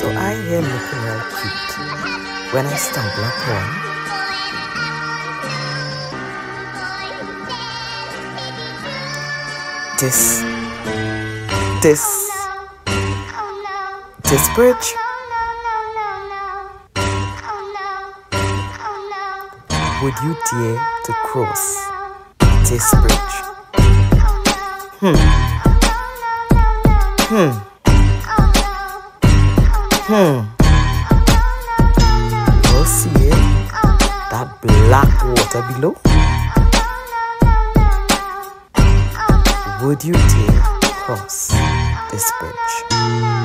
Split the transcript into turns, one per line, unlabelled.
I am looking real cute when I stumble upon this bridge. Would you dare to cross this bridge? You see it? That black water below? Would you dare cross this bridge?